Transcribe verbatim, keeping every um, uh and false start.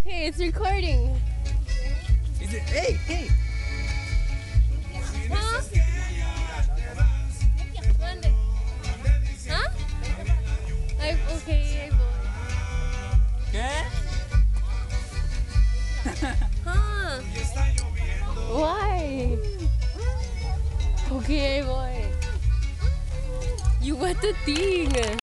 Okay, it's recording. Is it? Hey, hey. Huh? ¿Dónde? Huh? Ay, okay, ahí voy. ¿Qué? Huh? Why? Okay, ahí voy. You got the thing.